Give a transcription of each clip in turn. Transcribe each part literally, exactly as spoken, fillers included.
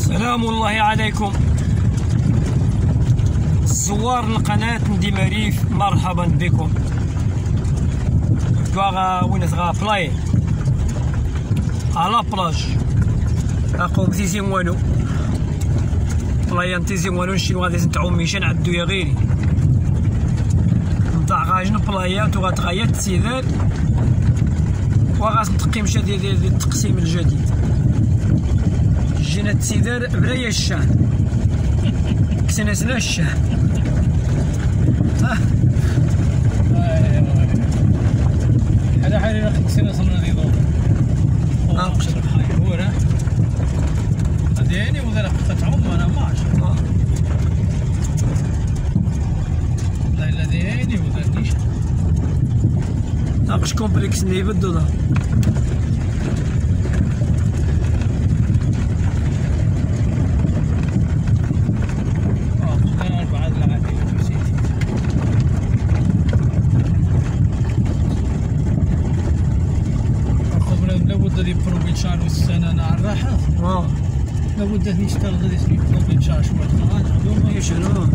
سلام الله عليكم زوار القناة ندي مريف، مرحبا بكم. كواغا وين تغا بلاي على بلاج اقوم تيزي موانو بلايان تيزي موانو نشينو غادي نتاعو ميشان عدو يا غيري نطلع غاجن بلايات وغتغايا تسيدال وغاز نتقي مشا ديال التقسيم الجديد. جينا تسيدال بلايا الشان كسنا سنا الشان هذا حالي راح كسنا صرنا ذي ضوء ناقص الحي هو راه هذيني وذا راح قطعهم انا ما شاء الله لا لا هذيني وذا نيش ناقص كومبلكس اللي يبدو ذا بروفيتشار والسنة أنا على الراحة. اه. لابد أن يشتغل غادي اسمي بروفيتشار شوية خلاص عندهم. اي شنو؟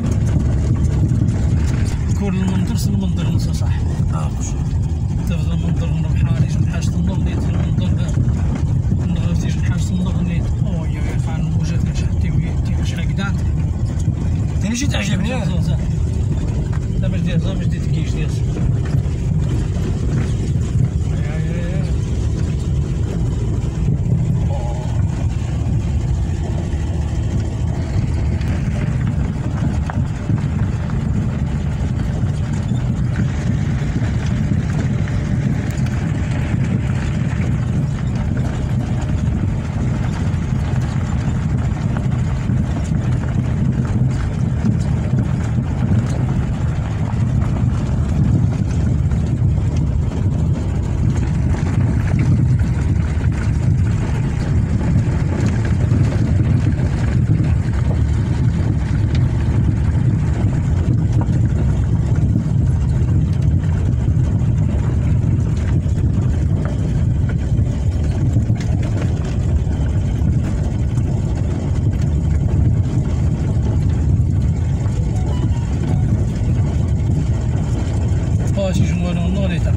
كون المنظر المنظر نص صح. اه. تفضل المنظر من بحالي جن حاجة النظر نيت المنظر نغزي جن حاجة النظر نيت. أوه يا يا خان موجات نشحتي ويتي واش هكذا. أنا شي تعجبني. لا مش ديال مش ديال كيش ديال. شي جمانو نوريتا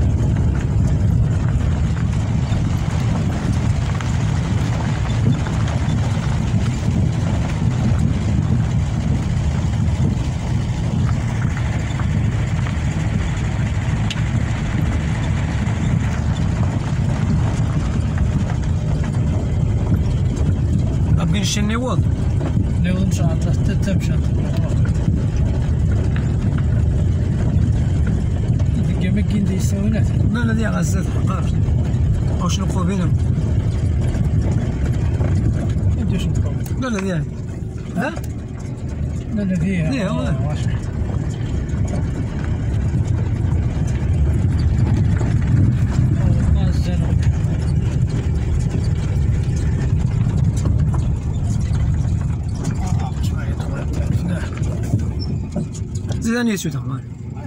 أبي نشري نيوض نيوض إن شاء الله تمشي ما كاين اللي يساونات لا لا ديال غزات حقاش واش نبقاو بينهم ما نديرش نبقاو لا لا ديال ها لا لا فيها فيها واش زيداني سويت عمار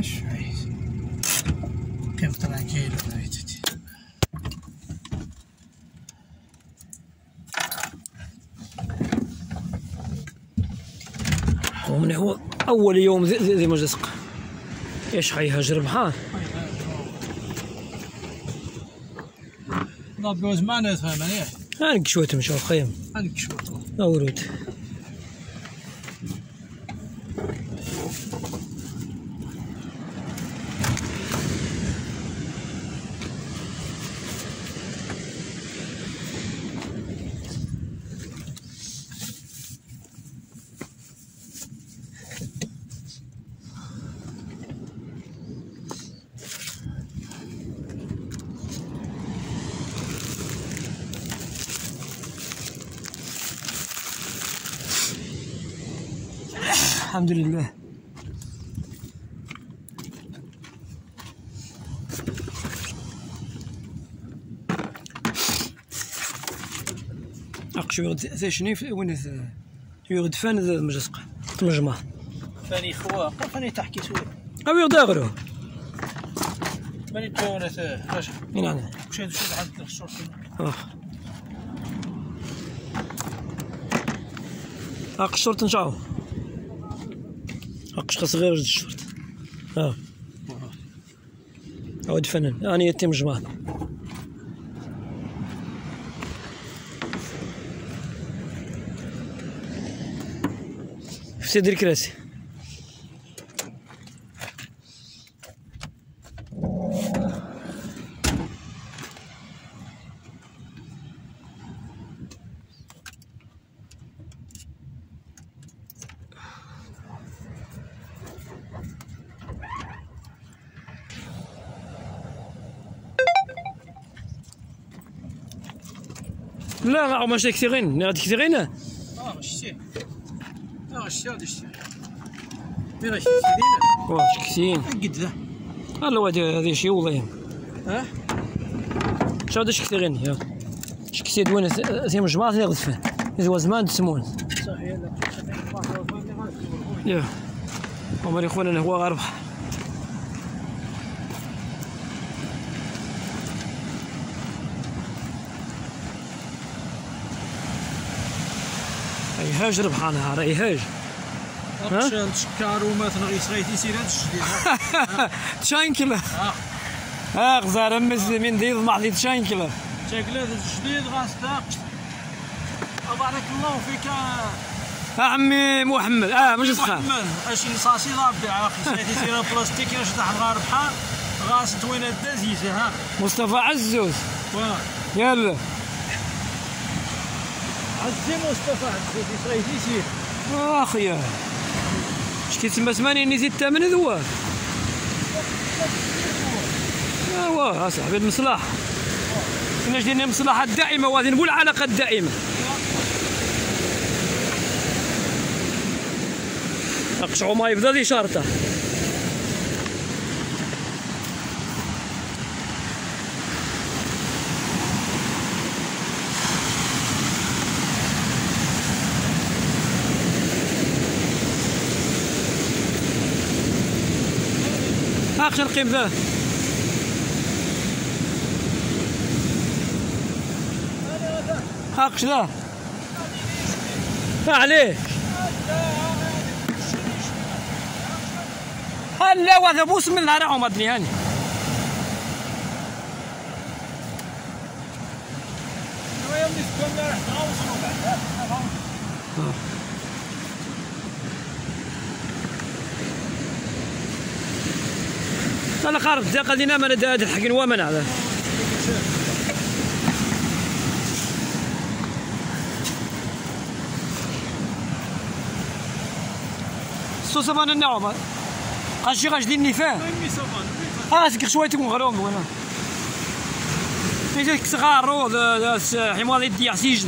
كيف تراكيل ومن هو اول يوم زي, زي, زي ما جسق ايش حيهاجر بحار لا بوز ما نفهم انا هانك شويه تمشي خيم هانك شويه لا ورود الحمد لله. اقشو يغد ثاشني وين يغد فان مجسقه المجمع فاني خوا فاني تحكي سوي او يغد اغرو فاني تونس رجع نعم مشيت مشيت عند الشرطي اه هاك الشرط نشعو هاك شخص صغير وجد الشرط ها عود فنان أنا يتم جماعة في سيد الكراسي لا ما ماشي كثيرين غادي كثيرين اه شتي اه شتي هادي شتي مي راه شتي كثيرين واش كثيرين قد ذا لا هادي هادي شي والله اه شو هاداش كثيرين يا اش كثير دوين سي مجموعة اللي غد فيه زوا زمان تسمون صحيح يا عمر اخوانا هو غربح اي هاج ربح انا راي هاج ها تشكارو مثلا غي صغيتي سير هاد الشديد تشاينكلا اه اه غزار مسلمين ديال ما عندي تشاينكلا شكل هذا الجديد غاصدق بارك الله فيك عمي محمد اه مش سخان محمد اش ليصاصي ربي اخي صغيتي سير بلاستيك اش تحت الغربحه غاص توين الدزيزه ها مصطفى عزوز واه يلا عزي مصطفى عزي صغيتي سير اخيا اش كيتسمى ثمانين نزيد الثمن ذوا ايوا اصاحبي المصلحه كنا جدينا المصلحه الدائمه وهذه نقول العلاقه الدائمه اقشعوا ما يبدا ذي شرطه هاك نقيم ذا هاكش ذا عليه هلا وهذا بوس من الهرع وما ادري هاني انا خارج ذا قدينا من هذا الحقن ومن هذا سو سبان النعم قاشي غاش ديني فيه ها سكر شويه تكون غروم وانا يجيك صغار روض حمار يدي عسيجلي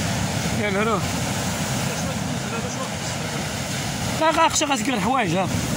يا الهرو لا غاخشى غاسكر الحوايج ها